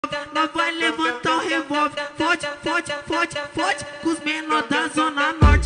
Nós vai levantar o revólver. Fode, fode, fode, fode com os menor da zona norte.